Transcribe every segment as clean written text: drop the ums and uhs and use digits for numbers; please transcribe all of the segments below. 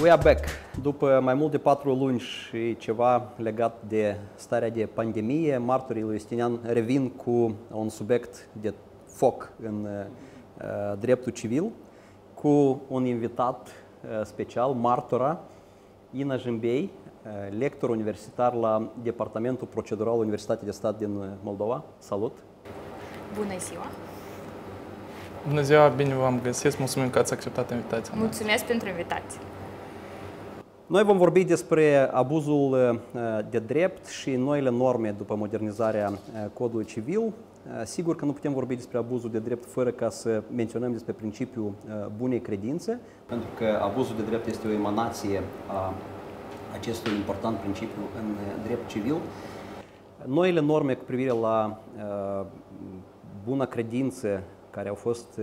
We are back. După mai mult de 4 luni și ceva legat de starea de pandemie, martorii lui Justinian revin cu un subiect de foc în dreptul civil, cu un invitat special, martora Ina Jâmbei, lector universitar la Departamentul Procedural Universitatea de Stat din Moldova. Salut! Bună ziua! Bună ziua, bine v-am găsit, mulțumim că ați acceptat invitația. Mulțumesc pentru invitație! Noi vom vorbi despre abuzul de drept și noile norme după modernizarea Codului Civil. Sigur că nu putem vorbi despre abuzul de drept fără ca să menționăm despre principiul bunei credințe, pentru că abuzul de drept este o emanație a acestui important principiu în drept civil. Noile norme cu privire la bună credință care au fost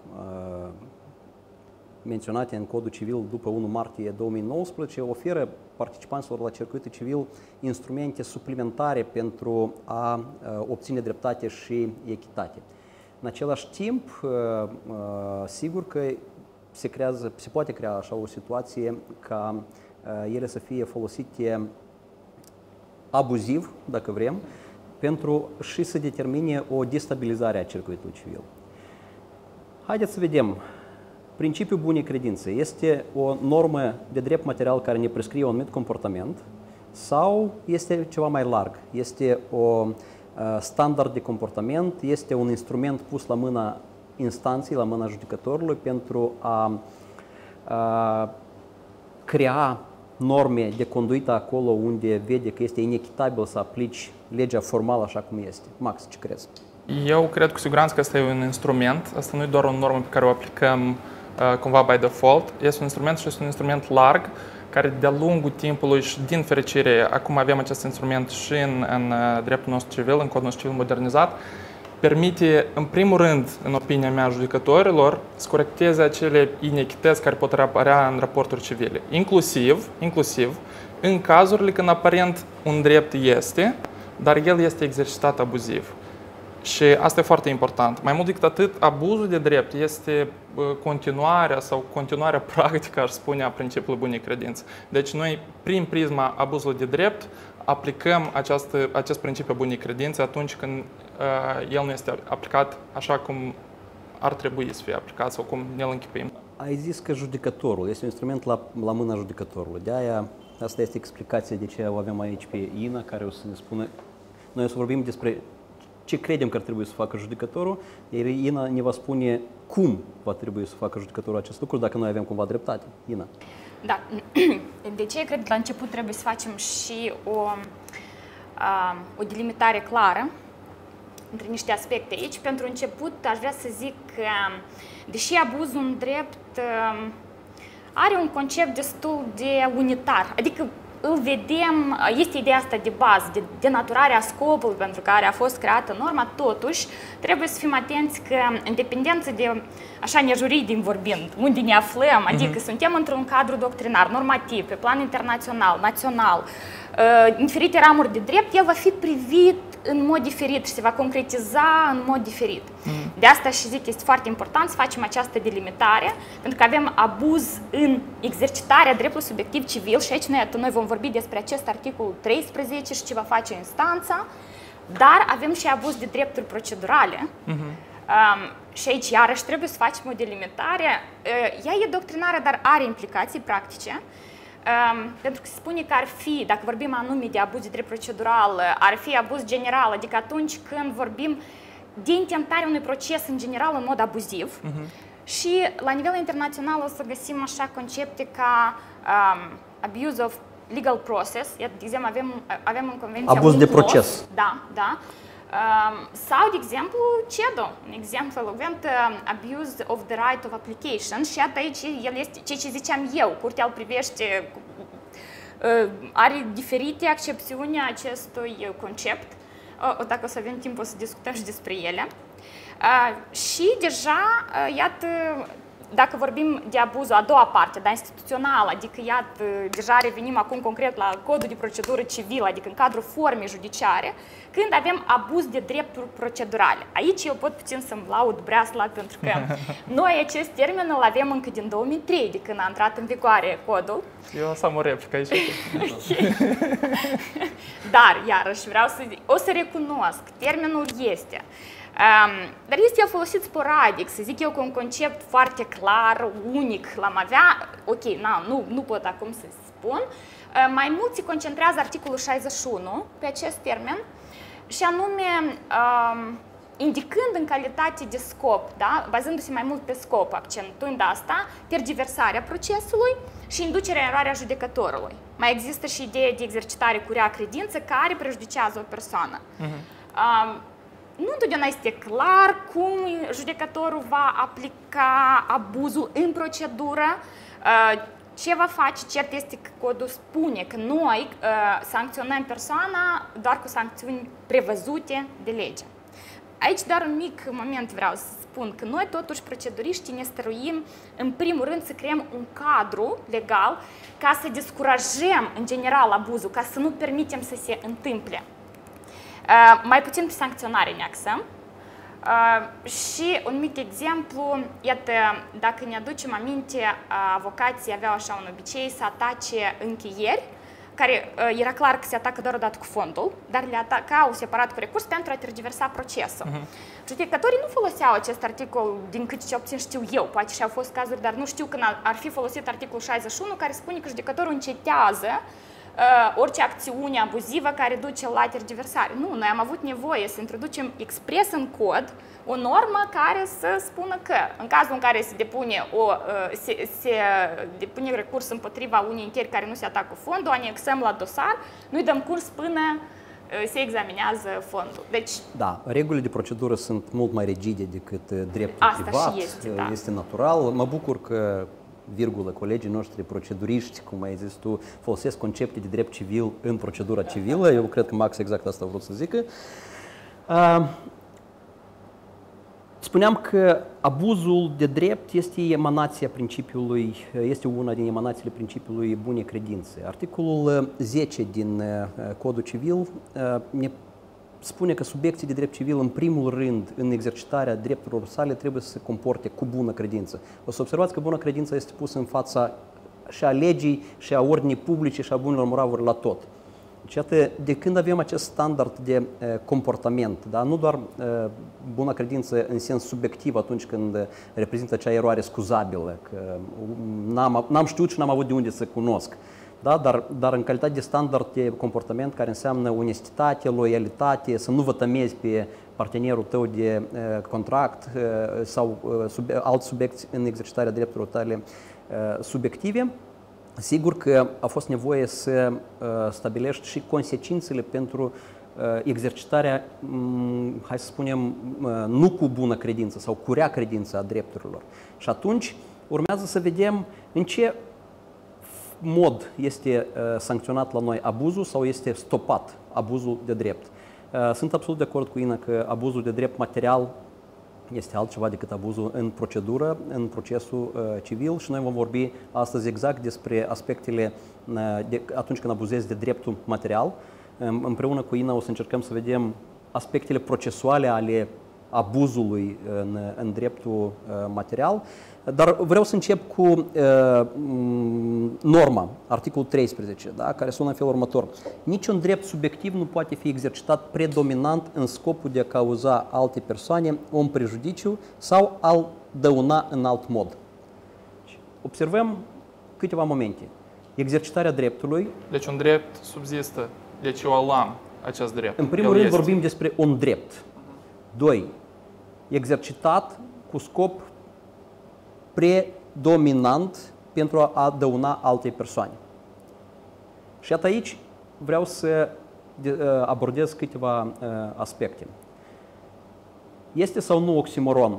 menționate în Codul Civil după 1 martie 2019 oferă participanților la circuitul civil instrumente suplimentare pentru a obține dreptate și echitate. În același timp, sigur că se poate crea așa o situație ca ele să fie folosite abuziv, dacă vrem, pentru și să determine o destabilizare a circuitului civil. Haideți să vedem. Principiul bunei credințe este o normă de drept material care ne prescrie un anumit comportament sau este ceva mai larg? Este o standard de comportament, este un instrument pus la mâna instanței, la mâna judecătorului pentru a crea norme de conduită acolo unde vede că este inechitabil să aplici legea formală așa cum este. Max, ce crezi? Eu cred cu siguranță că asta e un instrument, asta nu e doar o normă pe care o aplicăm cumva by default, este un instrument și este un instrument larg care de-a lungul timpului și din fericire, acum avem acest instrument și în dreptul nostru civil, în codul nostru civil modernizat, permite, în primul rând, în opinia mea, judecătorilor, să corecteze acele inechități care pot apărea în raporturi civile, inclusiv în cazurile când aparent un drept este, dar el este exercitat abuziv. Și asta e foarte important. Mai mult decât atât, abuzul de drept este continuarea practică, aș spune, a principiului bunei credințe. Deci noi, prin prisma abuzului de drept, aplicăm acest principiu bunei credințe atunci când el nu este aplicat așa cum ar trebui să fie aplicat sau cum ne-l închipuim. Ai zis că judecătorul este un instrument la mâna judecătorului. De-aia, asta este explicația de ce o avem aici pe Ina, care o să ne spună. Noi o să vorbim despre ce credem că ar trebui să facă judecătorul, iar Ina ne va spune cum va trebui să facă judecătorul acest lucru dacă noi avem cumva dreptate. Ina. Da. De ce cred că la început trebuie să facem și o delimitare clară între niște aspecte aici. Pentru început aș vrea să zic că, deși abuzul în drept are un concept destul de unitar, adică îl vedem, este ideea asta de bază, de denaturarea scopului pentru care a fost creată norma, totuși trebuie să fim atenți că, în dependență de, așa nejuridic vorbind, unde ne aflăm, adică suntem într-un cadru doctrinar, normativ, pe plan internațional, național, în diferite ramuri de drept, el va fi privit în mod diferit și se va concretiza în mod diferit. De asta și zic că este foarte important să facem această delimitare, pentru că avem abuz în exercitarea dreptului subiectiv civil și aici noi vom vorbi despre acest articol 13 și ce va face instanța, dar avem și abuz de drepturi procedurale. Și aici iarăși trebuie să facem o delimitare. Ea e doctrinară, dar are implicații practice. Pentru că se spune că ar fi, dacă vorbim anume de abuz de drept procedural, ar fi abuz general, adică atunci când vorbim de intentarea unui proces în general în mod abuziv. Și la nivel internațional o să găsim așa concepte ca abuse of legal process, de exemplu avem în convenția abuz de proces. Da, da. Sau, de exemplu, CEDO, un exemplu elocvent, abuse of the right of application, și iată aici el este ceea ce ziceam eu, curtea îl privește, are diferite accepțiuni acestui concept, dacă o să avem timp o să discutăm și despre ele. Și deja, iată, dacă vorbim de abuzul, a doua parte, dar instituțional, adică iată, deja revenim acum concret la codul de procedură civilă, adică în cadrul formei judiciare, când avem abuz de drepturi procedurale. Aici eu pot puțin să-mi laud breasla, pentru că noi acest termen îl avem încă din 2003, de când a intrat în vigoare codul. Eu o să am o replică aici. Dar, iarăși, vreau să zic, o să recunosc, termenul este. Dar este el folosit sporadic, să zic eu, cu un concept foarte clar, unic, l-am avea, ok, nu pot acum să spun. Mai mult se concentrează articolul 61 pe acest termen și anume indicând în calitate de scop, da, bazându-se mai mult pe scop, accentuând asta, tergiversarea procesului și inducerea în eroare a judecătorului. Mai există și ideea de exercitare cu rea credință care prejudicează o persoană. Nu întotdeauna este clar cum judecătorul va aplica abuzul în procedură, ce va face. Cert este că codul spune că noi sancționăm persoana doar cu sancțiuni prevăzute de lege. Aici doar un mic moment vreau să spun că noi totuși proceduriștii ne stăruim în primul rând să creăm un cadru legal ca să descurajăm în general abuzul, ca să nu permitem să se întâmple. Mai puțin pe sancționare ne axăm. Și un mic exemplu, iată, dacă ne aducem aminte, avocații aveau așa un obicei să atace încheieri, care era clar că se atacă doar odată cu fondul, dar le atacau separat cu recurs pentru a tergiversa procesul. Judecătorii nu foloseau acest articol, din cât ce obțin știu eu, poate și au fost cazuri, dar nu știu când ar fi folosit articolul 61, care spune că judecătorul încetează orice acțiune abuzivă care duce la tergiversare. Nu, noi am avut nevoie să introducem expres în cod o normă care să spună că în cazul în care se depune recurs împotriva unei încheieri care nu se atacă fondul, o anexăm la dosar, nu-i dăm curs până se examinează fondul. Deci, da, regulile de procedură sunt mult mai rigide decât dreptul privat. Este natural. Mă bucur că colegii noștri proceduriști, cum ai zis tu, folosesc concepte de drept civil în procedura civilă. Eu cred că Max exact asta a vrut să zică. Spuneam că abuzul de drept este emanația principiului, este una din emanațiile principiului bunei credințe. Articolul 10 din Codul Civil ne spune că subiecții de drept civil, în primul rând, în exercitarea drepturilor sale, trebuie să se comporte cu bună credință. O să observați că bună credință este pusă în fața și a legii, și a ordinii publice, și a bunelor moravuri la tot. Deci, iată, de când avem acest standard de comportament, da? Nu doar bună credință în sens subiectiv atunci când reprezintă acea eroare scuzabilă, că n-am știut și n-am avut de unde să cunosc, da? Dar în calitate de standard de comportament care înseamnă onestitate, loialitate, să nu vă tămezi pe partenerul tău de contract sau alți subiecti în exercitarea drepturilor tale subiective, sigur că a fost nevoie să stabilești și consecințele pentru exercitarea, hai să spunem, nu cu bună credință sau cu rea credință a drepturilor. Și atunci urmează să vedem în ce mod este sancționat la noi abuzul sau este stopat abuzul de drept. Sunt absolut de acord cu Ina că abuzul de drept material este altceva decât abuzul în procedură, în procesul civil, și noi vom vorbi astăzi exact despre aspectele atunci când abuzezi de dreptul material. Împreună cu Ina o să încercăm să vedem aspectele procesuale ale abuzului în dreptul material. Dar vreau să încep cu norma, articolul 13, da, care sună în felul următor. Niciun drept subiectiv nu poate fi exercitat predominant în scopul de a cauza alte persoane un prejudiciu sau a-l dăuna în alt mod. Observăm câteva momente. Exercitarea dreptului. Deci un drept subzistă. Deci eu am acest drept. În primul rând vorbim despre un drept. 2. Exercitat cu scop predominant pentru a dăuna alte persoane. Și iată aici vreau să abordez câteva aspecte. Este sau nu oximoron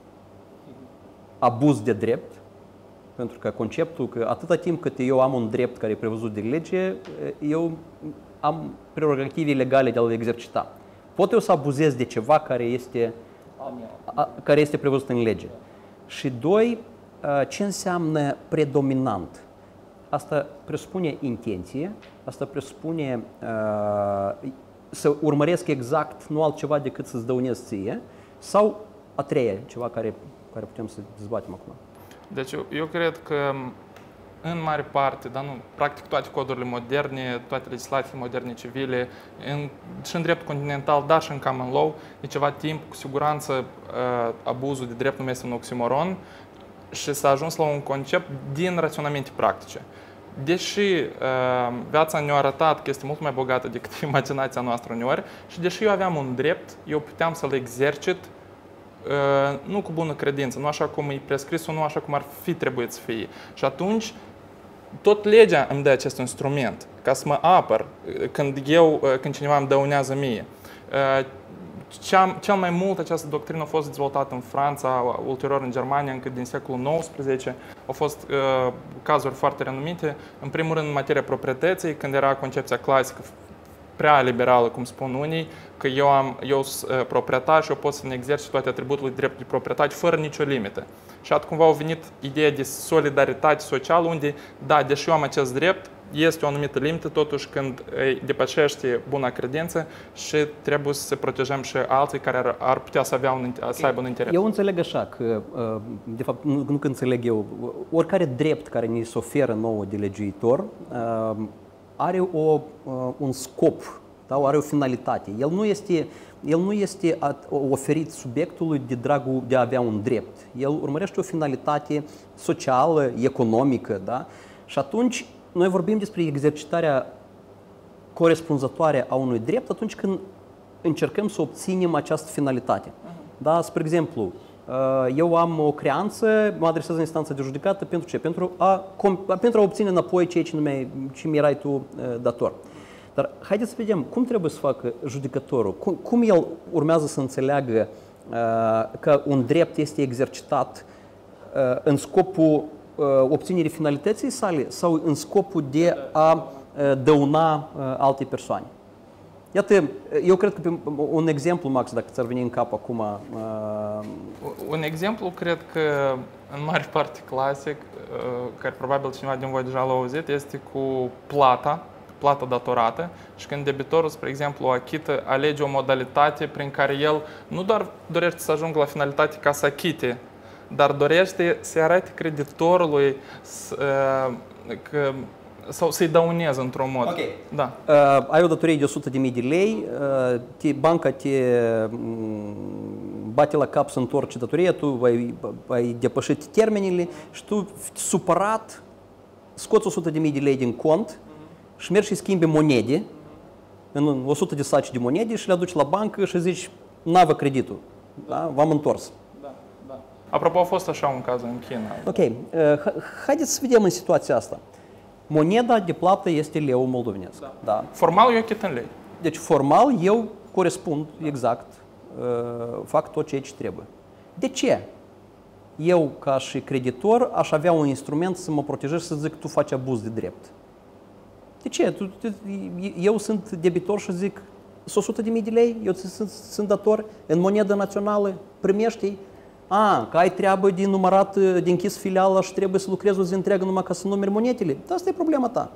abuz de drept? Pentru că conceptul că atâta timp cât eu am un drept care e prevăzut de lege, eu am prerogative legale de a-l exercita. Pot eu să abuzez de ceva care este prevăzut în lege. Și 2, Ce înseamnă predominant? Asta presupune intenție, asta presupune să urmăresc exact, nu altceva decât să-ți dăunez ție, sau a treia, ceva care putem să dezbatem acum. Deci eu cred că în mare parte, dar nu, practic toate codurile moderne, toate legislațiile moderne civile, și în dreptul continental, dar și în common law, de ceva timp, cu siguranță, abuzul de drept nu este un oximoron și s-a ajuns la un concept din raționamente practice. Deși viața ne-a arătat că este mult mai bogată decât imaginația noastră uneori și deși eu aveam un drept, eu puteam să-l exercit nu cu bună credință, nu așa cum e prescris, nu așa cum ar fi trebuit să fie. Și atunci, tot legea îmi dă acest instrument ca să mă apăr când cineva îmi dăunează mie. Cel mai mult această doctrină a fost dezvoltată în Franța, ulterior în Germania, încă din secolul XIX. Au fost cazuri foarte renumite. În primul rând, în materia proprietății, când era concepția clasică prea liberală, cum spun unii, că eu sunt proprietar și eu pot să-mi exercit toate atributurile de drept de proprietate fără nicio limită. Și atunci cumva a venit ideea de solidaritate socială, unde, da, deși eu am acest drept, este o anumită limită, totuși când depășește buna credință și trebuie să protejăm și alții care ar putea să aibă un interes. Eu înțeleg așa că, de fapt, nu că înțeleg eu, oricare drept care ni se oferă nouă de legiuitor are un scop, da? Are o finalitate. El nu este oferit subiectului de dragul de a avea un drept. El urmărește o finalitate socială, economică, da? Și atunci noi vorbim despre exercitarea corespunzătoare a unui drept atunci când încercăm să obținem această finalitate. Da? Spre exemplu, eu am o creanță, mă adresez în instanța de judecată pentru ce? Pentru a obține înapoi ceea ce mi erai tu dator. Dar haideți să vedem cum trebuie să facă judecătorul, cum el urmează să înțeleagă că un drept este exercitat în scopul obținerii finalității sale sau în scopul de a dăuna alte persoane. Iată, eu cred că un exemplu, Max, dacă ți-ar veni în cap acum. Un exemplu, cred că în mare parte clasic, care probabil cineva din voi deja l-a auzit, este cu plata datorată și când debitorul, spre exemplu, achită, alege o modalitate prin care el nu doar dorește să ajungă la finalitate ca să achite, dar dorește să arate creditorului sau să-i dăuneze într-un mod. Ok. Da. Ai o datorie de 100.000 de lei, banca te bate la cap să întorci datoria, tu ai depășit termenele și tu, supărat, scoți 100.000 de lei din cont și mergi și schimbi monede, în 100 de saci de monede și le aduci la bancă și zici, n-avă creditul, da? V-am întors. Da. Apropo, a fost așa un caz în China. Ok. Haideți să vedem în situația asta. Moneda de plată este leul moldovenesc. Da. Da. Formal eu achit în lei. Deci formal eu corespund exact, fac tot ceea ce trebuie. De ce? Eu, ca și creditor, aș avea un instrument să mă protejez și să zic tu faci abuz de drept. De ce? Eu sunt debitor și zic sunt 100.000 de lei, eu sunt dator în monedă națională, primești. Că ai treabă de numărat, de închis filiala și trebuie să lucrezi o zi întreagă numai ca să numeri monetele. Asta e problema ta.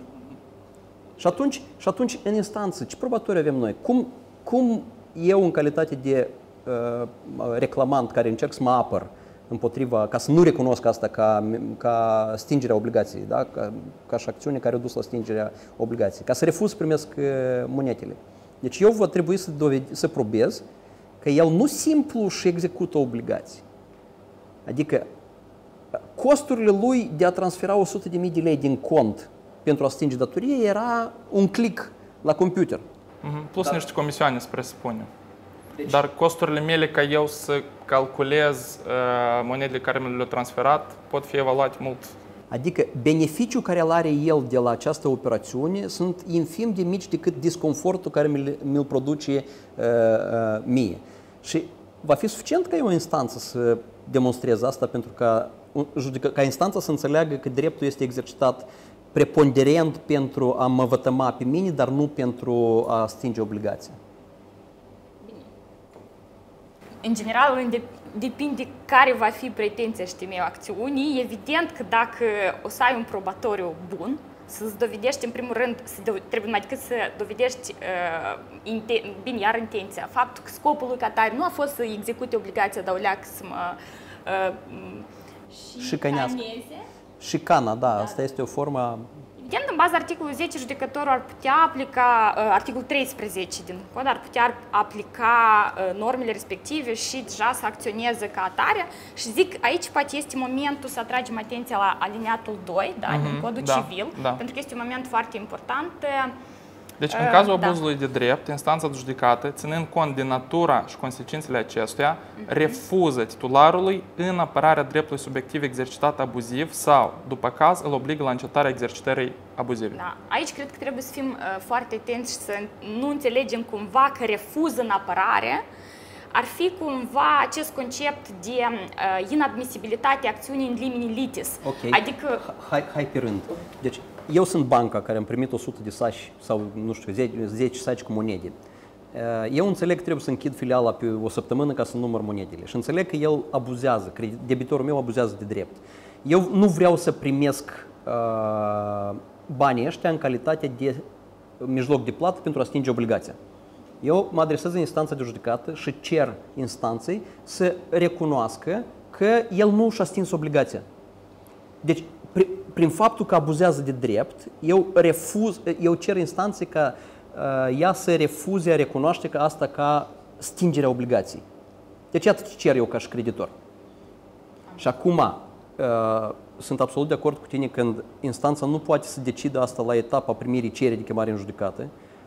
Și atunci, în instanță, ce probatori avem noi? Cum eu, în calitate de reclamant care încerc să mă apăr împotriva, ca să nu recunosc asta ca stingerea obligației, da? ca și acțiune care a dus la stingerea obligației, ca să refuz să primesc monetele. Deci eu va trebui să probez că el nu simplu își execută obligații. Adică costurile lui de a transfera 100.000 de lei din cont pentru a stinge datorie era un click la computer. Plus niște comisioane, se presupune. Deci, dar costurile mele ca eu să calculez monedele care mi le-au transferat pot fi evaluate mult. Adică beneficiul care îl are el de la această operațiune sunt infim de mici decât disconfortul care mi-l produce mie. Și va fi suficient ca eu o instanță să demonstrez asta pentru ca instanța să înțeleagă că dreptul este exercitat preponderent pentru a mă vătăma pe mine, dar nu pentru a stinge obligația. În general, depinde care va fi pretenția și temeiul acțiunii. Evident că dacă o să ai un probatoriu bun, să-ți dovedești, în primul rând, trebuie numai decât să dovedești bine, iar intenția. Faptul că scopul lui Catari nu a fost să execute obligația de uleac să mă șicaneze. Șicana, da, asta este o formă. Evident, în baza articolului 10, judecătorul ar putea aplica, articolul 13 din cod, ar putea aplica normele respective și deja să acționeze ca atare. Și zic, aici poate este momentul să atragem atenția la alineatul 2, da, din codul civil, pentru că este un moment foarte important. Deci, în cazul abuzului de drept, instanța de judecată, ținând cont de natura și consecințele acestuia, refuză titularului în apărarea dreptului subiectiv exercitat abuziv sau, după caz, îl obligă la încetarea exercitării abuzive. Da. Aici cred că trebuie să fim foarte atenți și să nu înțelegem cumva că refuză în apărare ar fi cumva acest concept de inadmisibilitate a acțiunii în limine litis. Okay. Adică... Hai pe rând. Deci, eu sunt banca care am primit 100 de saci sau, nu știu, 10 saci cu monede. Eu înțeleg că trebuie să închid filiala pe o săptămână ca să număr monedele și înțeleg că el abuzează, că debitorul meu abuzează de drept. Eu nu vreau să primesc banii ăștia în calitate de mijloc de plată pentru a stinge obligația. Eu mă adresez în instanța de judecată și cer instanței să recunoască că el nu și-a stins obligația. Deci, prin faptul că abuzează de drept, eu cer instanței ca ea să refuze a recunoaște că asta ca stingerea obligației. Deci, iată ce cer eu ca și creditor. Și acum, sunt absolut de acord cu tine când instanța nu poate să decidă asta la etapa primirii cererii de chemare în judecată.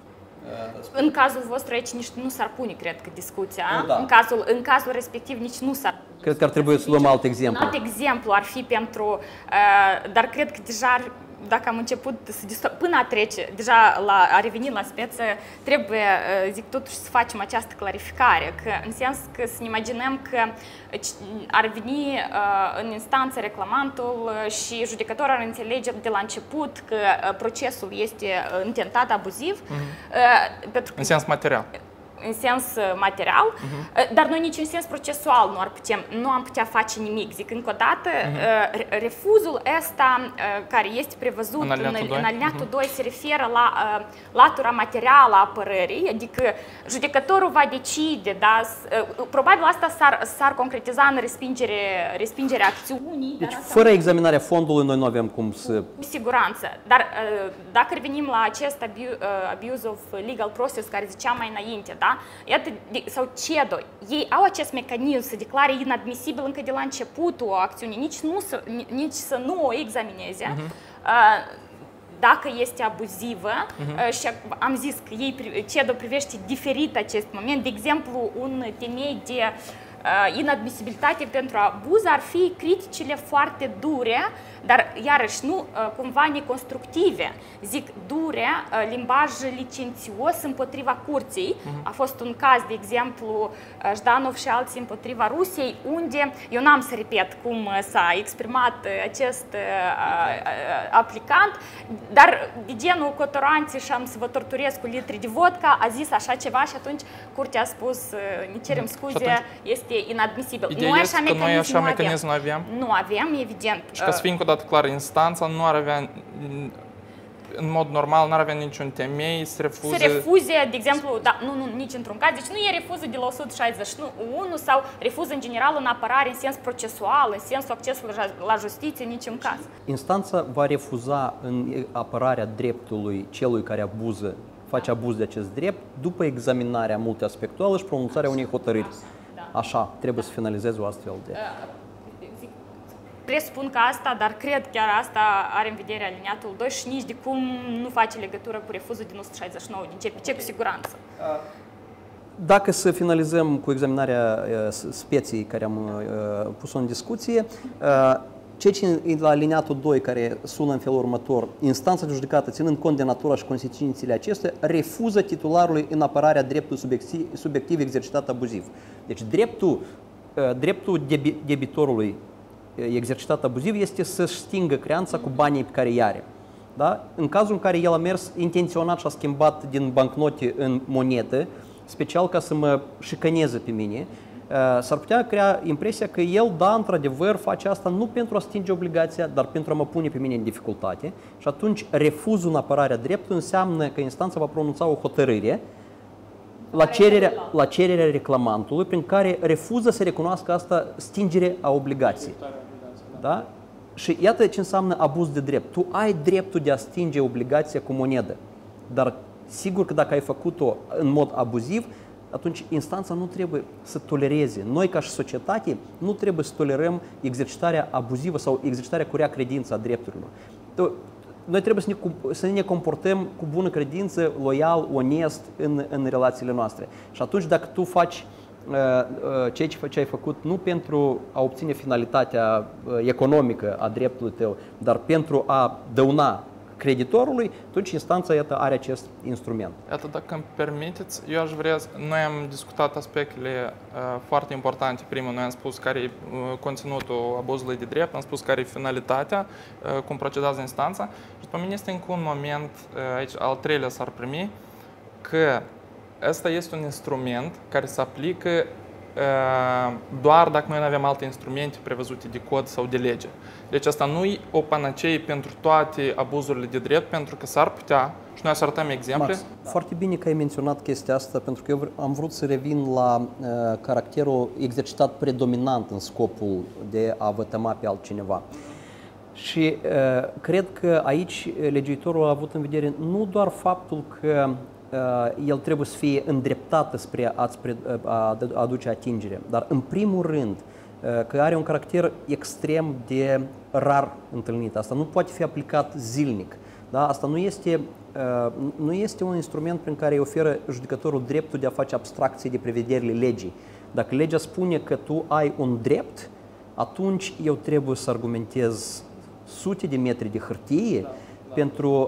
În cazul vostru aici nici nu s-ar pune, cred că, discuția. Da. În cazul respectiv nici nu s-ar. Cred că ar trebui să luăm alt exemplu. Un alt exemplu ar fi pentru, dar cred că deja, dacă am început până a trece, deja a revenit la speță, trebuie, zic totuși, să facem această clarificare, că în sens că să ne imaginăm că ar veni în instanță reclamantul și judecătorul ar înțelege de la început că procesul este intentat abuziv. Pentru că, în sens material. În sens material, dar noi nici în sens procesual nu am putea face nimic. Zic încă o dată, refuzul ăsta care este prevăzut în alineatul 2 se referă la latura materială a apărării, adică judecătorul va decide, da, probabil asta s-ar concretiza în respingerea acțiunii. Deci fără examinarea fondului noi nu avem cum să... Cu siguranță, dar dacă revenim la acest abuse of legal process care ziceam mai înainte, da? Iată, sau CEDO, ei au acest mecanism să declare inadmisibil încă de la începutul acțiunii, nici să nu o examineze. Dacă este abuzivă și am zis că CEDO privește diferit acest moment, de exemplu, un temei de inadmisibilitate pentru abuz ar fi criticile foarte dure, dar iarăși nu cumva neconstructive. Zic dure, limbaj licențios împotriva curții. A fost un caz, de exemplu, Jdanov și alții împotriva Rusiei, unde, eu n-am să repet cum s-a exprimat acest aplicant, dar de genul Cotoranții și am să vă torturez cu litri de vodka, a zis așa ceva și atunci curtea a spus, ne cerem scuze, este inadmisibil. Ideea este că noi așa mecanism nu avem? Nu avem, evident. Și ca să fim încă o dată clar, instanța nu ar avea, în mod normal, nu ar avea niciun temei să refuze... Să refuze, de exemplu, da, nu, nici într-un caz, deci nu e refuză de la 161 sau refuză în general în apărare, în sens procesual, în sensul accesului la justiție, niciun caz. Instanța va refuza în apărarea dreptului celui care face abuz de acest drept, după examinarea multiaspectuală și pronunțarea unei hotărâri. Așa, trebuie să finalizeze o astfel de... Presupun că asta, dar cred chiar asta are în vedere aliniatul 2 și nici de cum nu face legătură cu refuzul din 169 din CPC, cu siguranță. Dacă să finalizăm cu examinarea speției care am pus-o în discuție, ceea ce la aliniatul 2, care sună în felul următor, instanța de judecată, ținând cont de natura și consecințele acestea, refuză titularului în apărarea dreptului subiectiv exercitat abuziv. Deci dreptul debitorului exercitat abuziv este să-și stingă creanța cu banii pe care îi are. Da? În cazul în care el a mers intenționat și a schimbat din bancnote în monedă, special ca să mă șicaneze pe mine, s-ar putea crea impresia că el, da, într-adevăr, face asta nu pentru a stinge obligația, dar pentru a mă pune pe mine în dificultate și atunci refuzul în apărarea dreptului înseamnă că instanța va pronunța o hotărâre la cererea reclamantului prin care refuză să recunoască asta stingere a obligației. Da? Și iată ce înseamnă abuz de drept. Tu ai dreptul de a stinge obligația cu monedă, dar sigur că dacă ai făcut-o în mod abuziv, atunci instanța nu trebuie să tolereze. Noi, ca și societate, nu trebuie să tolerăm exercitarea abuzivă sau exercitarea cu rea credință a drepturilor. Noi trebuie să ne comportăm cu bună credință, loial, onest în relațiile noastre. Și atunci dacă tu faci ceea ce ai făcut nu pentru a obține finalitatea economică a dreptului tău, dar pentru a dăuna creditorului, atunci instanța, iată, are acest instrument. Iată, dacă îmi permiteți, eu aș vrea, noi am discutat aspectele foarte importante. Primul, noi am spus care e conținutul abuzului de drept, am spus care e finalitatea, cum procedează instanța. Și după mine este încă un moment, aici al treilea s-ar primi, că ăsta este un instrument care se aplică doar dacă noi nu avem alte instrumente prevăzute de cod sau de lege. Deci asta nu e o panacee pentru toate abuzurile de drept, pentru că s-ar putea, și noi să arătăm exemple. Max, foarte bine că ai menționat chestia asta, pentru că eu am vrut să revin la caracterul exercitat predominant în scopul de a vătăma pe altcineva. Și cred că aici legiuitorul a avut în vedere nu doar faptul că el trebuie să fie îndreptat spre a aduce atingere, dar în primul rând că are un caracter extrem de rar întâlnit. Asta nu poate fi aplicat zilnic. Da? Asta nu este un instrument prin care îi oferă judecătorul dreptul de a face abstracție de prevederile legii. Dacă legea spune că tu ai un drept, atunci eu trebuie să argumentez sute de metri de hârtie pentru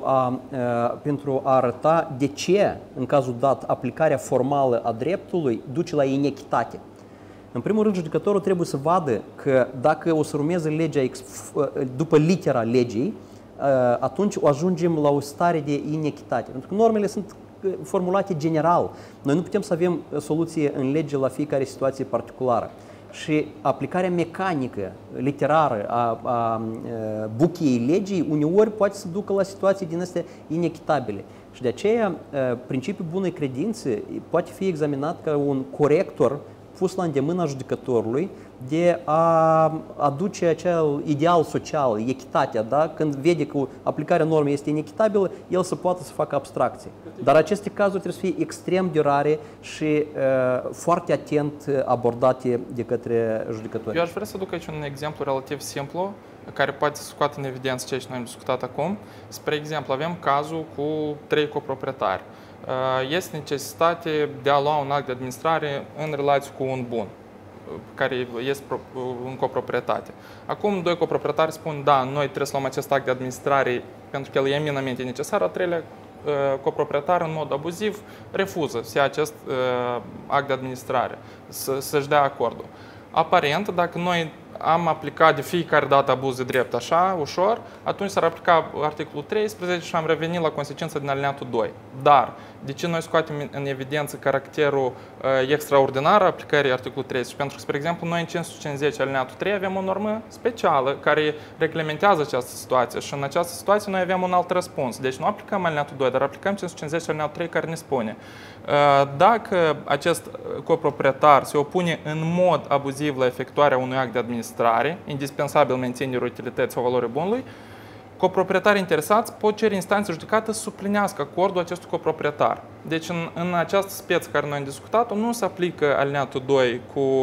a arăta de ce, în cazul dat, aplicarea formală a dreptului duce la inechitate. În primul rând, judecătorul trebuie să vadă că dacă o să urmeze legea după litera legii, atunci o ajungem la o stare de inechitate. Pentru că normele sunt formulate general. Noi nu putem să avem soluție în lege la fiecare situație particulară. Și aplicarea mecanică, literară a buchiei legii, uneori poate să ducă la situații din astea inechitabile. Și de aceea, principiul bunei credințe poate fi examinat ca un corector pus la îndemâna judecătorului de a aduce acel ideal social, echitatea, da? Când vede că aplicarea normei este inechitabilă, el să poată să facă abstracție. Dar aceste cazuri trebuie să fie extrem de rare și foarte atent abordate de către judecători. Eu aș vrea să duc aici un exemplu relativ simplu, care poate să scoată în evidență ceea ce noi am discutat acum. Spre exemplu, avem cazul cu 3 coproprietari. Este necesitate de a lua un act de administrare în relație cu un bun care este în coproprietate. Acum 2 coproprietari spun, da, noi trebuie să luăm acest act de administrare pentru că el e eminamente necesar, a treilea coproprietar în mod abuziv refuză să ia acest act de administrare, să-și dea acordul. Aparent, dacă noi am aplicat de fiecare dată abuz de drept așa, ușor, atunci s-ar aplica articolul 13 și am revenit la consecința din alineatul 2. Dar, de ce noi scoatem în evidență caracterul extraordinar a aplicării articolului 13? Pentru că, spre exemplu, noi în 550 alineatul 3 avem o normă specială care reglementează această situație și în această situație noi avem un alt răspuns. Deci nu aplicăm alineatul 2, dar aplicăm 550 alineatul 3 care ne spune dacă acest coproprietar se opune în mod abuziv la efectuarea unui act de administrare, indispensabil menținerea utilității sau valorii bunului, coproprietarii interesați pot cere instanței judecată să suplinească acordul acestui coproprietar. Deci în această speță care noi am discutat-o nu se aplică alineatul 2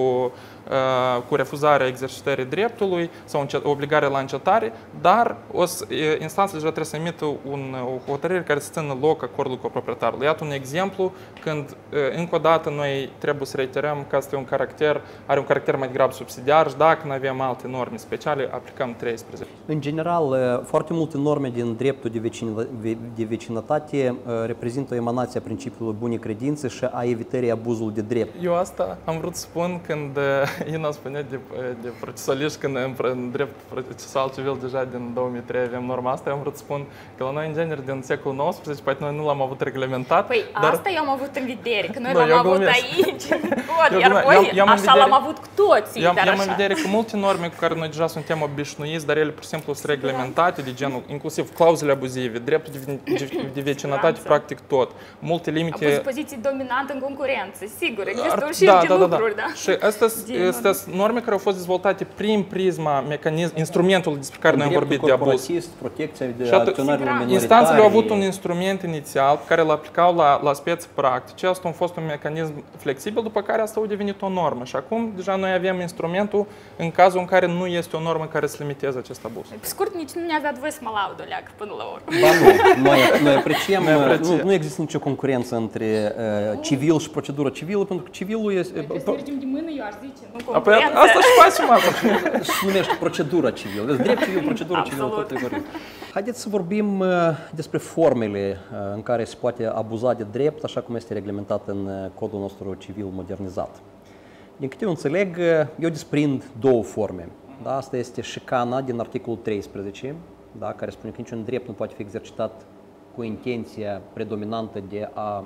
cu refuzarea exercitării dreptului sau obligarea la încetare, dar instanța deja trebuie să emită o hotărâre care să țină loc acordul coproprietarului. Iată un exemplu când, încă o dată, noi trebuie să reiterăm că asta are un caracter mai degrabă subsidiar și dacă nu avem alte norme speciale, aplicăm 13. În general, foarte multe norme din dreptul de vecinătate reprezintă o emanație a principiului bunei credințe și a evitării abuzului de drept. Eu asta am vrut să spun când Ina spune de procesaliști când în drept procesual civil deja din 2003 avem norma asta, eu am vrut să spun că la noi în genere din secolul XIX, poate noi nu l-am avut reglementat. Păi dar... asta eu am avut în vedere, că noi l-am avut aici, iar voi așa l-am avut cu toții. Eu am în vedere că multe norme cu care noi deja suntem obișnuiți, dar ele pur și simplu sunt reglementate de genul, inclusiv clauzele abuzive, dreptul de vecinătate, practic tot. Multe limite... Poziții dominante în concurență, sigur, există un șir de lucruri, da? Și astea sunt norme care au fost dezvoltate prin prisma instrumentului despre care noi am vorbit de abuz. Protecția de acționarilor minoritari. Instanțele au avut un instrument inițial pe care îl aplicau la spețe practice. Asta a fost un mecanism flexibil, după care asta a devenit o normă. Și acum deja noi avem instrumentul în cazul în care nu este o normă care să limiteze acest abuz. Pe scurt, nici nu ne-ați dat voie să mă laud o leacă până la urmă. Ba nu, noi apreciem, nu există nicio concurență între civil și procedură civilă, pentru că civilul este... Să mergem de mână, eu aș zice, nu concurență. Asta și facem asta. Se numește procedura civilă. Drept civil, procedură civilă, tot e vorbit. Haideți să vorbim despre formele în care se poate abuza de drept, așa cum este reglementat în codul nostru civil modernizat. Din câte eu înțeleg, eu desprind două forme. Da? Asta este șicana din articolul 13, da? Care spune că niciun drept nu poate fi exercitat cu intenția predominantă de a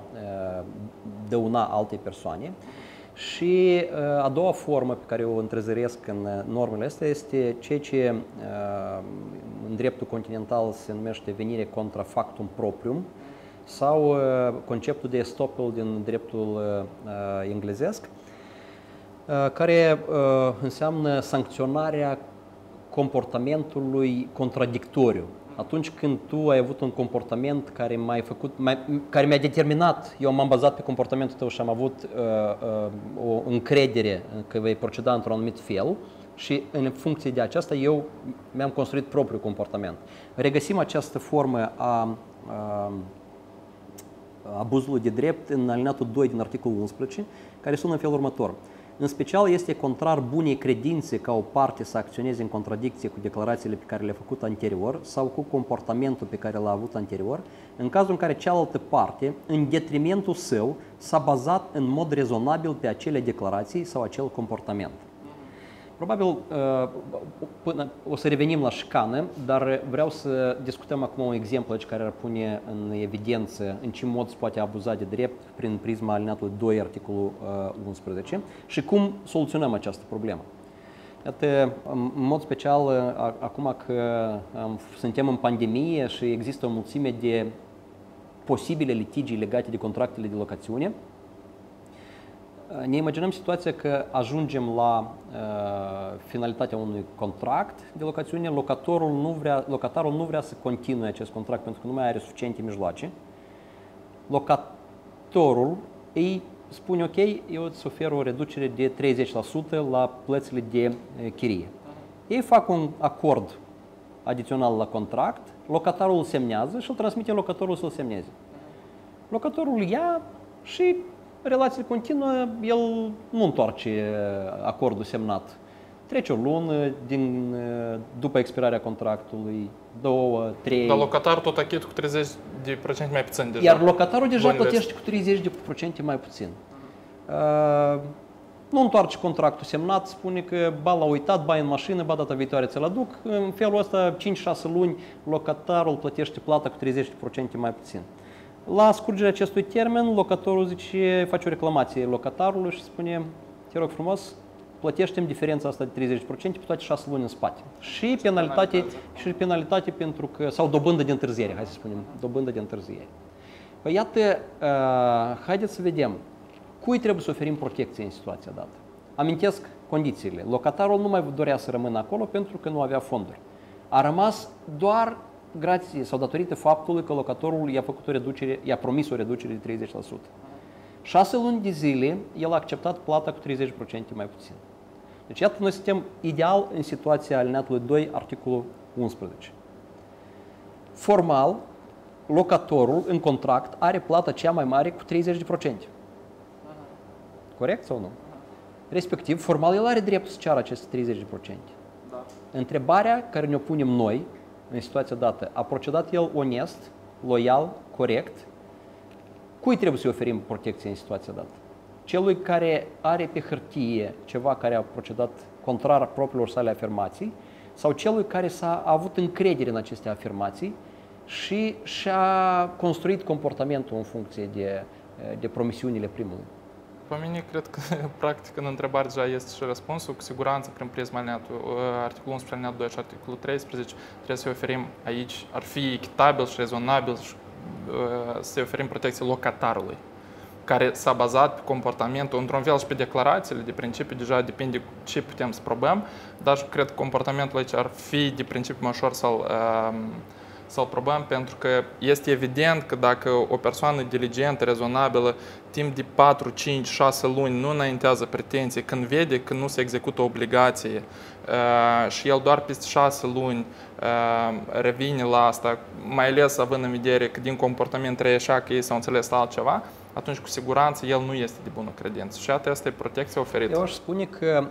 dăuna altei persoane. Și a doua formă pe care o întrezăresc în normele astea este ceea ce în dreptul continental se numește venire contra factum proprium sau conceptul de estoppel din dreptul englezesc, care înseamnă sancționarea comportamentului contradictoriu. Atunci când tu ai avut un comportament care care mi-a determinat, eu m-am bazat pe comportamentul tău și am avut o încredere că vei proceda într-un anumit fel și în funcție de aceasta eu mi-am construit propriul comportament. Regăsim această formă a abuzului de drept în alineatul 2 din articolul 11, care sună în felul următor. În special, este contrar bunei credințe ca o parte să acționeze în contradicție cu declarațiile pe care le-a făcut anterior sau cu comportamentul pe care l-a avut anterior, în cazul în care cealaltă parte, în detrimentul său, s-a bazat în mod rezonabil pe acele declarații sau acel comportament. Probabil o să revenim la șicană, dar vreau să discutăm acum un exemplu aici care ar pune în evidență în ce mod se poate abuza de drept prin prisma alineatului 2, articolul 11 și cum soluționăm această problemă. Iată, în mod special, acum că suntem în pandemie și există o mulțime de posibile litigii legate de contractele de locațiune, ne imaginăm situația că ajungem la finalitatea unui contract de locațiune, locatarul nu vrea să continue acest contract pentru că nu mai are suficiente mijloace. Locatorul îi spune, ok, eu îți ofer o reducere de 30% la plățile de chirie. Ei fac un acord adițional la contract, locatarul îl semnează și îl transmite locatorul să-l semneze. Locatorul ia și relațiile continuă, el nu întoarce acordul semnat. Trece o lună după expirarea contractului, 2, 3... Dar locatarul tot achit cu 30% mai puțin deja. Iar locatarul deja plătește cu 30% mai puțin. Nu întoarce contractul semnat, spune că ba l-a uitat, ba în mașină, ba data viitoare ți-l aduc. În felul ăsta, 5-6 luni, locatarul plătește plata cu 30% mai puțin. La scurgerea acestui termen, locatorul face o reclamație locatarului și spune, te rog frumos, plătește-mi diferența asta de 30% pe toate 6 luni în spate. Și penalitate pentru că, sau dobândă de întârziere, hai să spunem, dobândă de întârziere. Păi iată, haideți să vedem, cui trebuie să oferim protecție în situația dată. Amintesc condițiile. Locatarul nu mai dorea să rămână acolo pentru că nu avea fonduri. A rămas doar grație sau datorită faptului că locatorul i-a promis o reducere de 30%. 6 luni de zile, el a acceptat plata cu 30% mai puțin. Deci, iată, noi suntem ideal în situația alineatului 2, articolul 11. Formal, locatorul, în contract, are plata cea mai mare cu 30%. Corect sau nu? Respectiv, formal, el are dreptul să ceară aceste 30%. Da. Întrebarea care ne-o punem noi, în situația dată, a procedat el onest, loial, corect? Cui trebuie să-i oferim protecție în situația dată? celui care are pe hârtie ceva care a procedat contrar propriilor sale afirmații sau celui care a avut încredere în aceste afirmații și și-a construit comportamentul în funcție de promisiunile primului. Pe mine, cred că, practic, în întrebare deja este și răspunsul. Cu siguranță, prin prisma articolul 11, alineatul 2 și articolul 13, trebuie să oferim aici, ar fi echitabil și rezonabil să oferim protecție locatarului, care s-a bazat pe comportamentul, într-un fel și pe declarațiile de principiu, deja depinde ce putem să probăm, dar cred că comportamentul aici ar fi de principiu mai ușor să-l probăm, pentru că este evident că dacă o persoană diligentă, rezonabilă, timp de 4, 5, 6 luni nu înaintează pretenții, când vede că nu se execută o obligație și el doar peste 6 luni revine la asta, mai ales având în vedere că din comportament reieșea că ei s-au înțeles altceva, atunci cu siguranță el nu este de bună credință și asta e protecția oferită. Eu aș spune că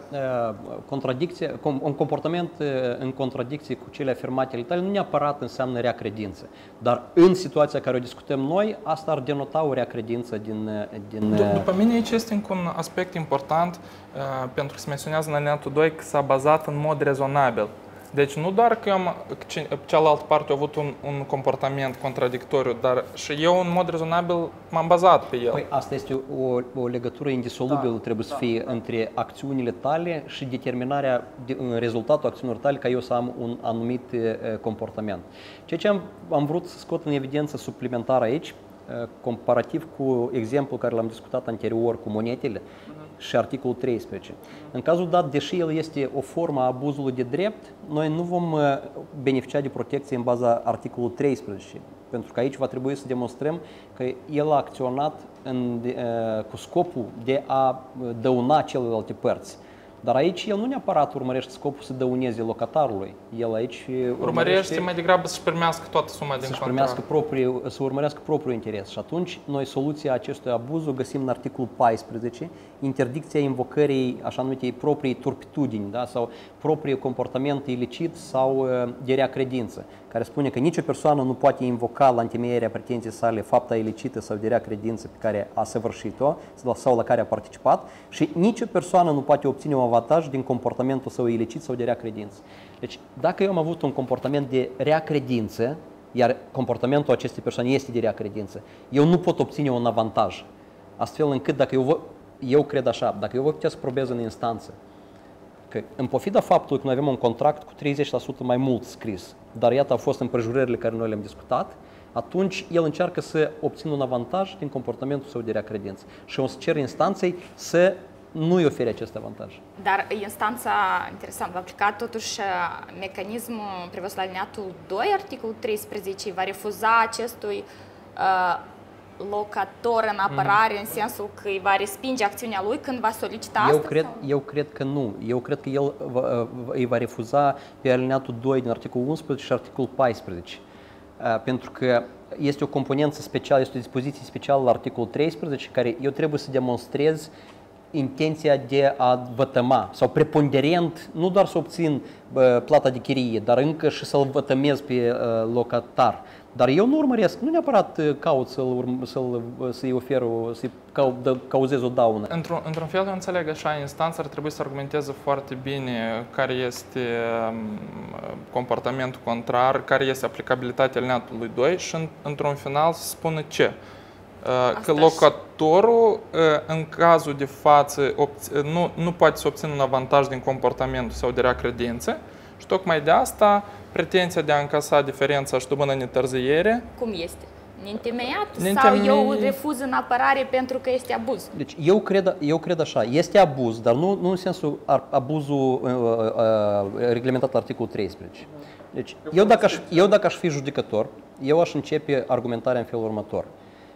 un comportament în contradicție cu cele afirmate ale tale nu neapărat înseamnă rea credință, dar în situația care o discutăm noi, asta ar denota o rea credință din... După mine aici este încă un aspect important, pentru că se menționează în alineatul 2 că s-a bazat în mod rezonabil. Deci nu doar că cealaltă parte a avut un comportament contradictoriu, dar și eu în mod rezonabil m-am bazat pe el. Păi asta este o legătură indisolubilă, trebuie să fie între acțiunile tale și determinarea, rezultatul acțiunilor tale ca eu să am un anumit comportament. Ceea ce am vrut să scot în evidență suplimentar aici, comparativ cu exemplul care l-am discutat anterior cu monetele și articolul 13. În cazul dat, deși el este o formă a abuzului de drept, noi nu vom beneficia de protecție în baza articolului 13, pentru că aici va trebui să demonstrăm că el a acționat cu scopul de a dăuna celelalte părți. Dar aici el nu neapărat urmărește scopul să dăuneze locatarului. El aici urmărește mai degrabă să-și primească toată suma din contract. Să urmărească propriul interes. Și atunci noi soluția acestui abuz o găsim în articolul 14, interdicția invocării așa numitei proprii turpitudini, da? Sau proprii comportament ilicit sau de rea credință, care spune că nicio persoană nu poate invoca la întemeierea pretenției sale fapta ilicită sau de rea credință pe care a săvârșit-o sau la care a participat și nicio persoană nu poate obține un avantaj din comportamentul său ilicit sau de rea credință. Deci, dacă eu am avut un comportament de rea credință, iar comportamentul acestei persoane este de rea credință, eu nu pot obține un avantaj. Astfel încât, dacă eu cred așa, dacă eu voi putea să probez în instanță, că în pofida faptului că noi avem un contract cu 30% mai mult scris, dar iată au fost împrejurările care noi le-am discutat, atunci el încearcă să obțină un avantaj din comportamentul său de rea credință și o să cer instanței să nu-i ofere acest avantaj. Dar instanța, interesant, va aplica totuși mecanismul prevăzut la alineatul 2, articolul 13, va refuza acestui locator în apărare, în sensul că îi va respinge acțiunea lui când va solicita asta? Eu cred că nu. Eu cred că el îi va refuza pe alineatul 2 din articolul 11 și articolul 14. Pentru că este o componență specială, este o dispoziție specială la articolul 13, care eu trebuie să demonstrez intenția de a vătăma sau preponderent, nu doar să obțin plata de chirie, dar încă și să-l vătămez pe locatar. Dar eu nu urmăresc, nu neapărat caut să-i ofer, să-i cauzez o daună. Într-un fel, eu înțeleg așa, instanța ar trebui să argumenteze foarte bine care este comportamentul contrar, care este aplicabilitatea alineatului 2 și într-un final să spună ce. Că locatorul, în cazul de față, nu poate să obțină un avantaj din comportamentul sau de rea credință și tocmai de asta pretenția de a încasa diferența și dobândă în întârziere. Cum este? Neîntemeiat sau eu refuz în apărare pentru că este abuz? Deci eu cred așa, este abuz, dar nu în sensul abuzul reglementat articolul 13. Deci eu dacă aș fi judecător, eu aș începe argumentarea în felul următor.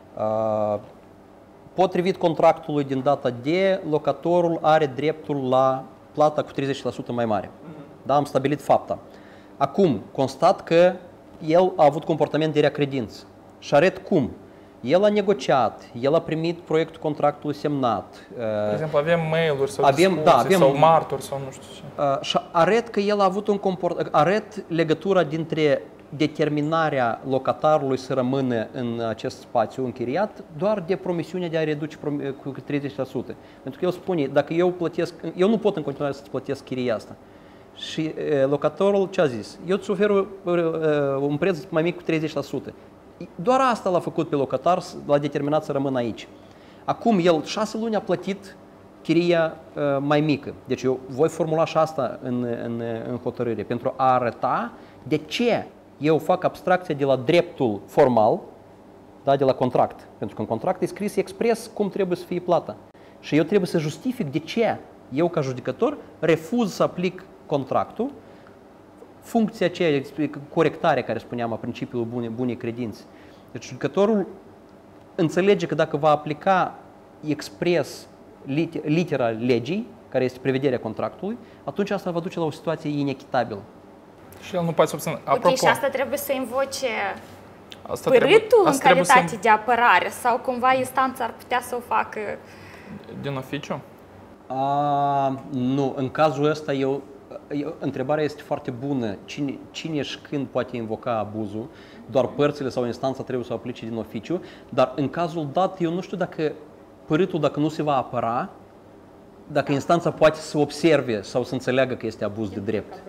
Potrivit contractului din data de, locatorul are dreptul la plata cu 30% mai mare. Da, am stabilit fapta. Acum, constat că el a avut comportament de rea credință și arăt cum. El a negociat, el a primit proiectul contractului semnat. De exemplu, avem mail-uri sau discuții sau martori sau nu știu ce. Și arăt că el a avut un comportament, arăt legătura dintre determinarea locatarului să rămână în acest spațiu închiriat doar de promisiunea de a reduce cu 30%. Pentru că el spune, dacă eu nu pot în continuare să-ți plătesc chiria asta. Și locatorul ce a zis? Eu îți ofer un preț mai mic cu 30%. Doar asta l-a făcut pe locatar, l-a determinat să rămână aici. Acum el 6 luni a plătit chiria mai mică. Deci eu voi formula și asta în hotărâre pentru a arăta de ce eu fac abstracție de la dreptul formal, da, de la contract. Pentru că în contract e scris expres cum trebuie să fie plata. Și eu trebuie să justific de ce eu ca judecător refuz să aplic contractul, funcția aceea, corectarea care spuneam a principiului bunei credințe. Deci judecătorul înțelege că dacă va aplica expres litera legii, care este prevederea contractului, atunci asta va duce la o situație inechitabilă. Și el nu poate să obțină. Ok, și asta trebuie să invoce părâtul în calitate de apărare sau cumva instanța ar putea să o facă din oficiu? Nu, în cazul ăsta întrebarea este foarte bună. Cine și când poate invoca abuzul? Doar părțile sau instanța trebuie să o aplice din oficiu, dar în cazul dat eu nu știu dacă părâtul, dacă nu se va apăra, dacă instanța poate să observe sau să înțeleagă că este abuz de drept.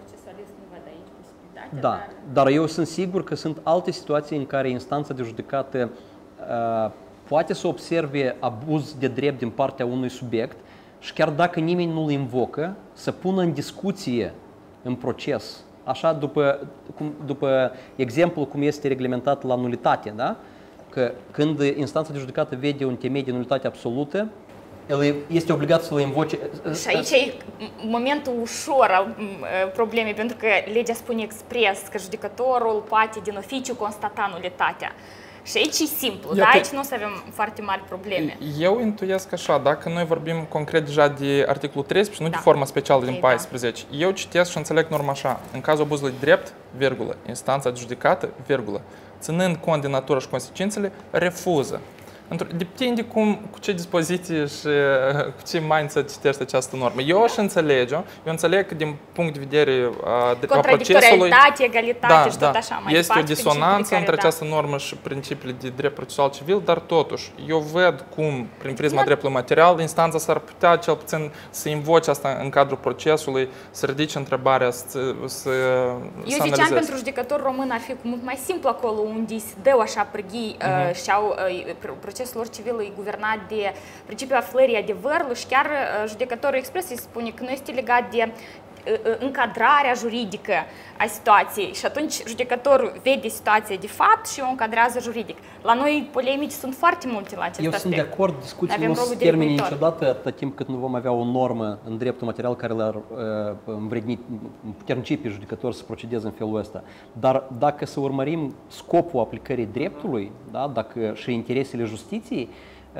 Da, dar eu sunt sigur că sunt alte situații în care instanța de judecată poate să observe abuz de drept din partea unui subiect și chiar dacă nimeni nu îl invocă, să pună în discuție în proces. Așa, după exemplu cum este reglementat la nulitate, da? Că când instanța de judecată vede un temei de nulitate absolută, el este obligat să-l invoce. Și aici e momentul ușor al problemei, pentru că legea spune expres că judecătorul poate din oficiu constata nulitatea. Și aici e simplu, da? Aici nu o să avem foarte mari probleme. Eu intuiesc așa, dacă noi vorbim concret deja de articolul 13, nu de forma specială din 14, eu citesc și înțeleg norma așa, în cazul abuzului de drept, virgulă, instanța de judecată, virgulă, ținând cont de natură și consecințele, refuză. Depinde cu ce dispoziție și cu ce mindset citești această normă. Eu aș înțelege, eu înțeleg că din punct de vedere a procesului, egalitate și tot așa mai este o disonanță între această normă și principiile de drept procesual civil, dar totuși, eu văd cum, prin prisma dreptului material, instanța s-ar putea cel puțin să invoce asta în cadrul procesului, să ridice întrebarea, să eu ziceam pentru judecător român ar fi mult mai simplu acolo unde se dă așa pârghii și au procesul lor civil e guvernat de principiul aflării adevărului și chiar judecătorul expres îi spune că nu este legat de încadrarea juridică a situației și atunci judecătorul vede situația de fapt și o încadrează juridic. La noi polemici sunt foarte multe la acest aspect. Eu sunt de acord, discuții nu se termină niciodată atâta timp cât nu vom avea o normă în dreptul material care le-ar puternici pe judecător să procedeze în felul ăsta. Dar dacă să urmărim scopul aplicării dreptului, da, dacă și interesele justiției,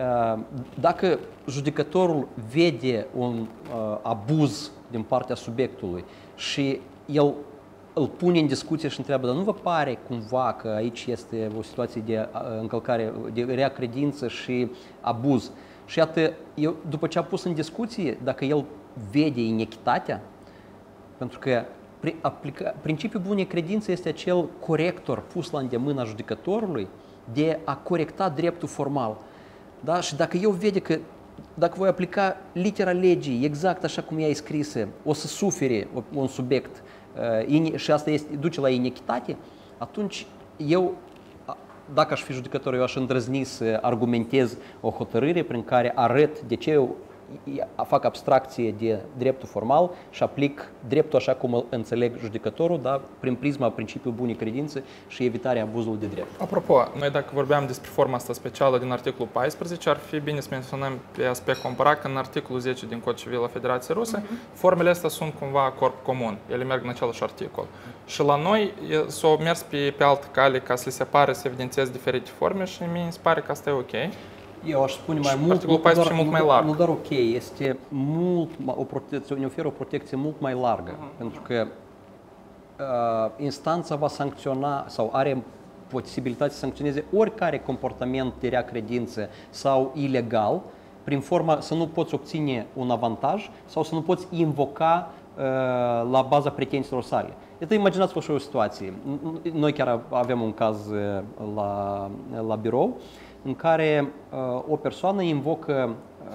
dacă judecătorul vede un abuz din partea subiectului și el îl pune în discuție și întreabă, dar nu vă pare cumva că aici este o situație de încălcare, de rea credință și abuz? Și iată, eu, după ce a pus în discuție, dacă el vede inechitatea, pentru că principiul bunei credințe este acel corector pus la îndemâna judecătorului de a corecta dreptul formal. Da? Și dacă eu vede că dacă voi aplica litera legii exact așa cum ea e scrisă, o să sufere un subiect și asta duce la inechitate, atunci eu, dacă aș fi judecător, eu aș îndrăzni să argumentez o hotărâre prin care arăt de ce eu fac abstracție de dreptul formal și aplic dreptul așa cum îl înțeleg judecătorul, da, prin prisma principiului bunei credințe și evitarea abuzului de drept. Apropo, noi dacă vorbeam despre forma asta specială din articolul 14, ar fi bine să menționăm pe aspect comparat că în articolul 10 din Cod Civil al Federației Ruse, formele astea sunt cumva corp comun, ele merg în același articol. Și la noi s-au mers pe altă cale ca să le separe, să evidențieze diferite forme și mie mi se pare că asta e ok. Eu aș spune mai mult, nu doar ok, este mult, ne oferă o protecție mult mai largă, pentru că instanța va sancționa sau are posibilitatea să sancționeze oricare comportament de rea credință sau ilegal, prin forma să nu poți obține un avantaj sau să nu poți invoca la baza pretențiilor sale. Iată, imaginați-vă și o situație. Noi chiar avem un caz la birou în care o persoană invocă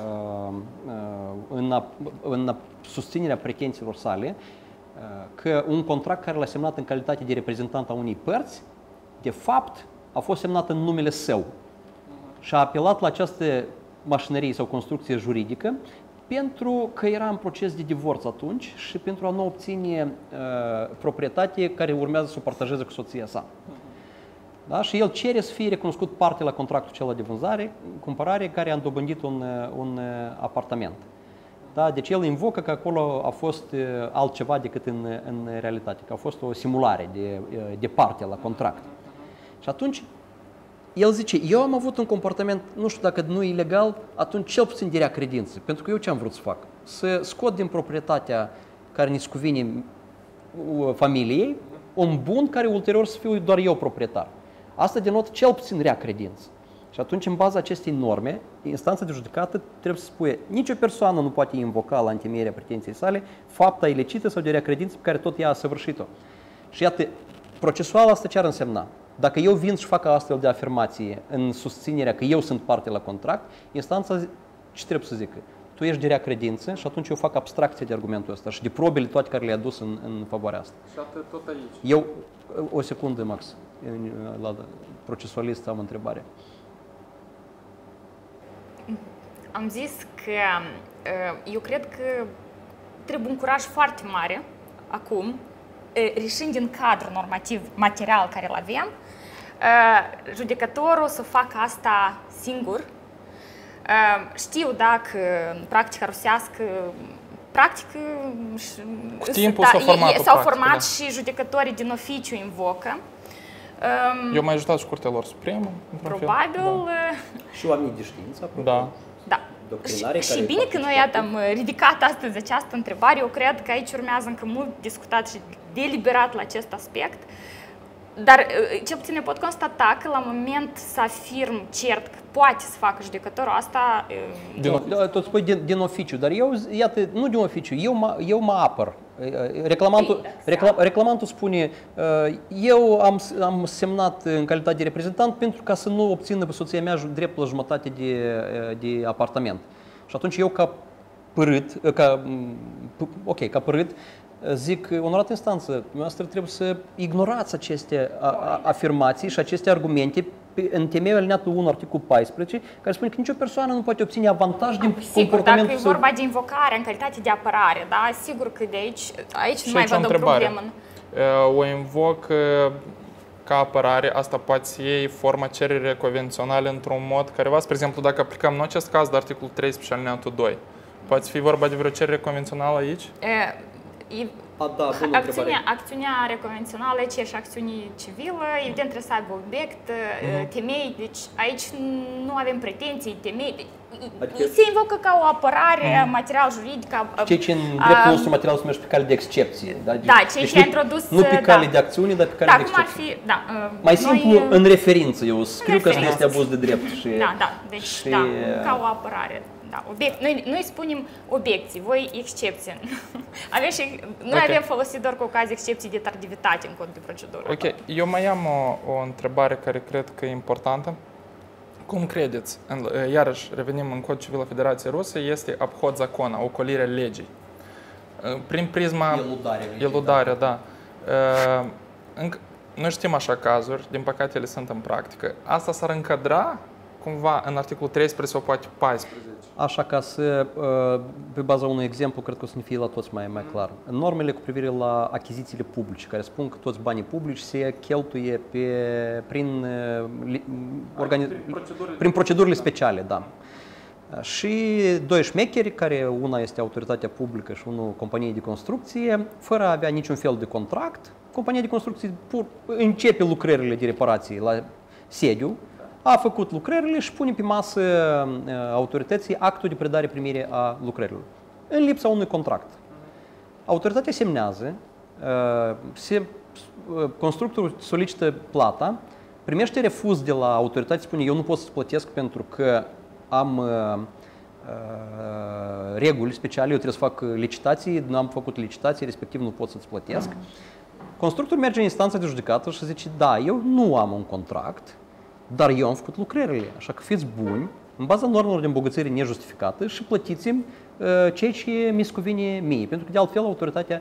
în susținerea pretențiilor sale că un contract care l-a semnat în calitate de reprezentant a unei părți, de fapt, a fost semnat în numele său și a apelat la această mașinărie sau construcție juridică pentru că era în proces de divorț atunci și pentru a nu obține proprietate care urmează să o partajeze cu soția sa. Da? Și el cere să fie recunoscut parte la contractul acela de vânzare, cumpărare, care a îndobândit un apartament. Da? Deci el invocă că acolo a fost altceva decât în realitate, că a fost o simulare de parte la contract. Și atunci el zice, eu am avut un comportament, nu știu dacă nu e ilegal, atunci cel puțin de rea credință. Pentru că eu ce am vrut să fac? Să scot din proprietatea care ne scuvine familiei un bun care ulterior să fiu doar eu proprietar. Asta denotă cel puțin rea credință. Și atunci, în baza acestei norme, instanța de judecată trebuie să spune nicio persoană nu poate invoca la întemeierea pretenției sale fapta ilicită sau de rea credință pe care tot ea a săvârșit-o. Și iată, procesual asta ce ar însemna? Dacă eu vin și fac astfel de afirmație în susținerea că eu sunt parte la contract, instanța ce trebuie să zică? Tu ești de rea credință și atunci eu fac abstracție de argumentul ăsta și de probele toate care le-a adus în favoarea asta. Și atât tot aici. Eu, o secundă, Max, la procesualist am o întrebare. Am zis că eu cred că trebuie un curaj foarte mare acum, reșind din cadrul normativ material care îl avem, judecătorul să facă asta singur. Știu dacă în practica rusească, practic, cu timpul s-au format și judecătorii din oficiu invocă. Eu m-am ajutat și Curtea lor Supremă. Probabil. Și oamenii de știință, da. Da. Și bine că noi am ridicat astăzi această întrebare. Eu cred că aici urmează încă mult discutat și deliberat la acest aspect. Dar cel puțin ne pot constata că la moment să afirm cert că poate să facă judecătorul asta... Tot spui din oficiu, dar eu, iată, nu din oficiu, eu mă apăr. Reclamantul spune, eu am semnat în calitate de reprezentant pentru ca să nu obțină pe soția mea dreptul la jumătate de apartament. Și atunci eu ca părât, zic, onorată instanță, dumneavoastră trebuie să ignorați aceste afirmații și aceste argumente în temeiul alineatul 1, articolul 14, care spune că nicio persoană nu poate obține avantaj din comportamentul dacă e vorba de invocare în calitate de apărare, da, sigur că de aici nu mai văd o problemă. O invoc ca apărare, asta poate să iei forma cerere convențională într-un mod careva, spre exemplu, dacă aplicăm în acest caz de articolul 13 alineatul 2, poate fi vorba de vreo cerere convențională aici? Acțiunea reconvențională, aici și acțiunii civilă, evident trebuie să aibă obiect, temei, deci aici nu avem pretenții, temei, adică se invocă ca o apărare material-juridică. Ceea ce în dreptul nostru material se numește pe cale de excepție. Da, ceea ce a introdus... Nu pe cale de acțiune, dar pe cale de excepție. Mai simplu, în referință, eu scriu că asta este abuz de drept. Deci ca o apărare. Da, noi spunem obiecții, voi excepții. Noi avem folosit doar cu ocazia excepții de tardivitate în cod de procedură. Ok, eu mai am o întrebare care cred că e importantă. Cum credeți, iarăși revenim în Cod Civil al Federației Ruse, este abhod zakona, ocolirea legii? Prin prisma... Eludarea, da. Noi știm așa cazuri, din păcate ele sunt în practică. Asta s-ar încadra cumva în articolul 13 sau poate 14? Așa ca să, pe baza unui exemplu, cred că o să ne fie la toți mai clar. Normele cu privire la achizițiile publice, care spun că toți banii publici se cheltuie prin procedurile speciale, da. Și doi șmecheri, care una este autoritatea publică și unul companie de construcție, fără a avea niciun fel de contract, compania de construcție începe lucrările de reparație la sediu, a făcut lucrările și pune pe masă autorității actul de predare-primire a lucrărilor, în lipsa unui contract. Autoritatea semnează, constructorul solicită plata, primește refuz de la autoritate, spune eu nu pot să-ți plătesc pentru că am reguli speciale, eu trebuie să fac licitații, nu am făcut licitații, respectiv nu pot să-ți plătesc. Constructorul merge în instanța de judecată și zice, da, eu nu am un contract, dar eu am făcut lucrările, așa că fiți buni, în baza normelor de îmbogățire nejustificată și plătiți-mi ceea ce mi se cuvine mie, pentru că de altfel autoritatea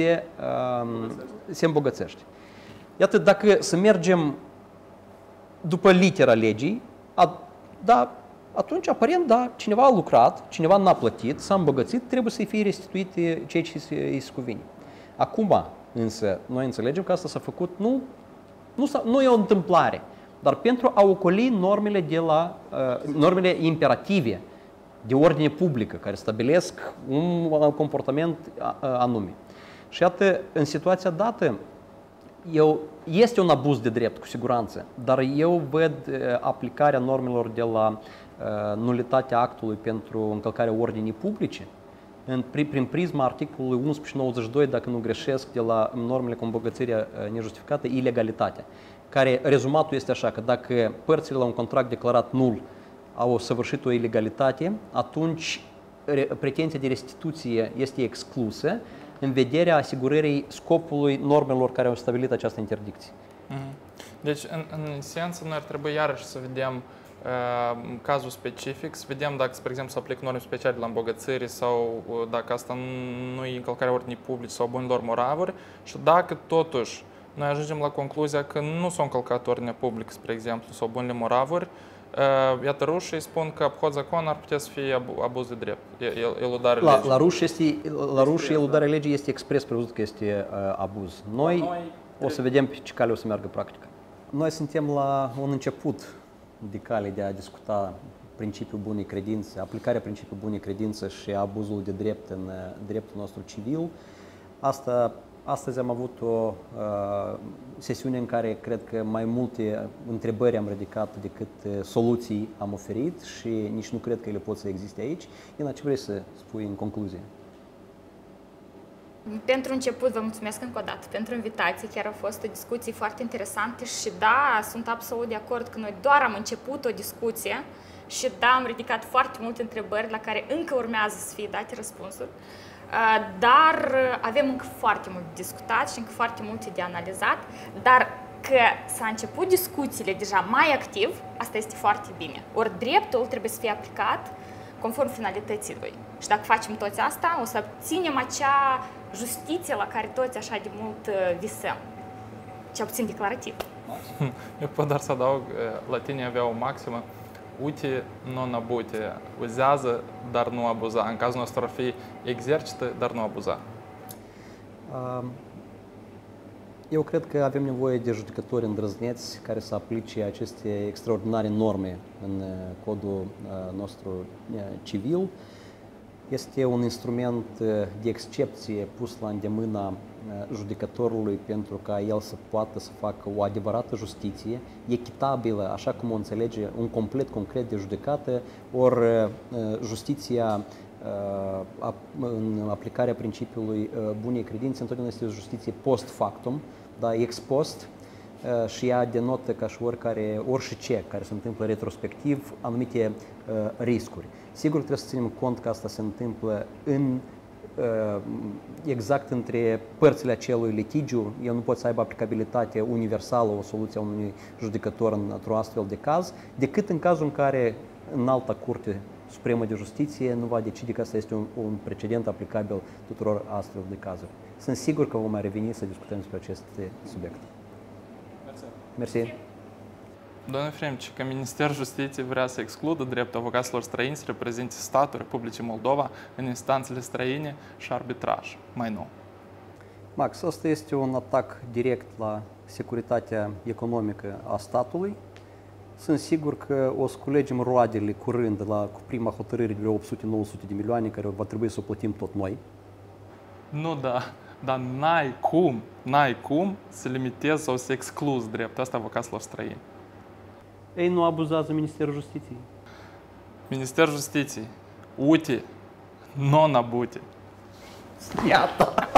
se îmbogățește. Iată, dacă să mergem după litera legii, da, atunci, aparent, da, cineva a lucrat, cineva n-a plătit, s-a îmbogățit, trebuie să-i fie restituit ceea ce îi se cuvine. Acum, însă, noi înțelegem că asta s-a făcut, nu e o întâmplare, dar pentru a ocoli normele imperative de ordine publică, care stabilesc un comportament anume. Și iată, în situația dată, este un abuz de drept, cu siguranță, dar eu văd aplicarea normelor de la nulitatea actului pentru încălcarea ordinii publice prin prisma articolului 1192, dacă nu greșesc, de la normele cu îmbogățire nejustificată, ilegalitatea, care rezumatul este așa, că dacă părțile la un contract declarat nul au săvârșit o ilegalitate, atunci pretenția de restituție este exclusă în vederea asigurării scopului normelor care au stabilit această interdicție. Deci, în esență, noi ar trebui iarăși să vedem cazul specific, să vedem dacă, spre exemplu, se aplică norme speciale la îmbogățire sau dacă asta nu e încălcarea ordinii publice sau bunilor moravuri și dacă, totuși, noi ajungem la concluzia că nu s-au încălcat ordinea publică, spre exemplu, sau bunile moravuri, iată, rușii spun că obhod zakon ar putea să fie abuz de drept, eludare legii. La ruși eludarea legii este expres prevăzut că este abuz. Noi o să vedem pe ce cale o să meargă practica. Noi suntem la un început de cale de a discuta principiul bunei credințe, aplicarea principiului bunei credințe și abuzul de drept în dreptul nostru civil. Astăzi am avut o sesiune în care cred că mai multe întrebări am ridicat decât soluții am oferit și nici nu cred că ele pot să existe aici. Ina, ce vrei să spui în concluzie? Pentru început, vă mulțumesc încă o dată pentru invitație, chiar a fost o discuție foarte interesantă și da, sunt absolut de acord că noi doar am început o discuție și da, am ridicat foarte multe întrebări la care încă urmează să fie date răspunsuri, dar avem încă foarte mult de discutat și încă foarte multe de analizat, dar că s-a început discuțiile deja mai activ, asta este foarte bine. Ori dreptul trebuie să fie aplicat conform finalității lui. Și dacă facem toți asta, o să obținem acea justiție la care toți așa de mult visăm. Cel puțin declarativ. Eu pot doar să adaug, latinii aveau o maximă, uite, non abute, uzează, dar nu abuza. În cazul nostru ar fi exercită, dar nu abuza. Eu cred că avem nevoie de judecători îndrăzneți care să aplice aceste extraordinare norme în codul nostru civil. Este un instrument de excepție pus la îndemâna judecătorului pentru ca el să poată să facă o adevărată justiție, echitabilă, așa cum o înțelege un complet concret de judecată, ori justiția în aplicarea principiului bunei credințe întotdeauna este o justiție post factum, dar ex post, și ea denotă ca și orice care se întâmplă retrospectiv anumite riscuri. Sigur trebuie să ținem cont că asta se întâmplă exact între părțile acelui litigiu. El nu poate să aibă aplicabilitate universală, o soluție a unui judecător într-un astfel de caz, decât în cazul în care în alta Curte Supremă de Justiție nu va decide că asta este un precedent aplicabil tuturor astfel de cazuri. Sunt sigur că vom mai reveni să discutăm despre aceste subiecte. Mersi. Domnul Efremci, că Ministerul Justiției vrea să excludă dreptul avocaților străini să reprezinte statul Republicii Moldova în instanțele străine și arbitraj, mai nou. Max, asta este un atac direct la securitatea economică a statului. Sunt sigur că o să culegem roadele curând cu prima hotărâre de 800-900 de milioane, care va trebui să o plătim tot noi. Nu, dar n-ai cum să limitezi sau să excluzi dreptul ăsta avocaților străini. Ei nu abuzează Ministerul Justiției. Ministerul Justiției, uite, non abute. Iată!